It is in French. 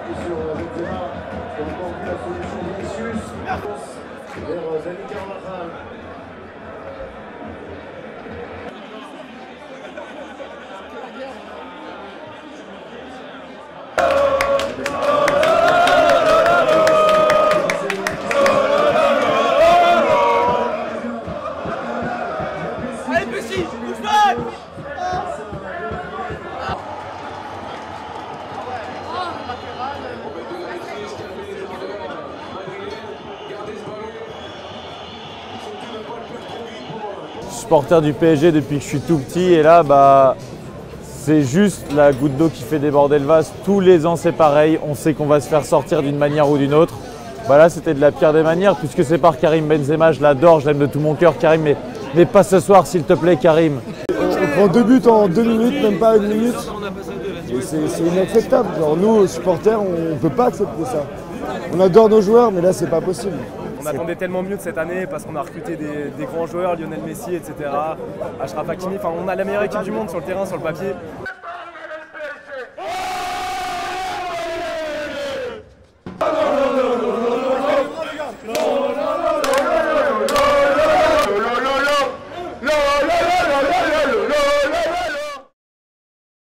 sur le terrain. Donc la solution Vinicius vers Dani Carvajal. Allez Messi, bouge-toi! Je suis supporter du PSG depuis que je suis tout petit et là, c'est juste la goutte d'eau qui fait déborder le vase. Tous les ans, c'est pareil. On sait qu'on va se faire sortir d'une manière ou d'une autre. Là, c'était de la pire des manières puisque c'est par Karim Benzema. Je l'adore, je l'aime de tout mon cœur, Karim. Mais pas ce soir, s'il te plaît, Karim. On prend 2 buts en 2 minutes, même pas 1 minute. C'est inacceptable. Genre, nous, supporters, on ne peut pas accepter ça. On adore nos joueurs, mais là, c'est pas possible. On attendait tellement mieux de cette année parce qu'on a recruté des grands joueurs, Lionel Messi, etc. Achraf Hakimi. Enfin, on a la meilleure équipe du monde sur le terrain, sur le papier.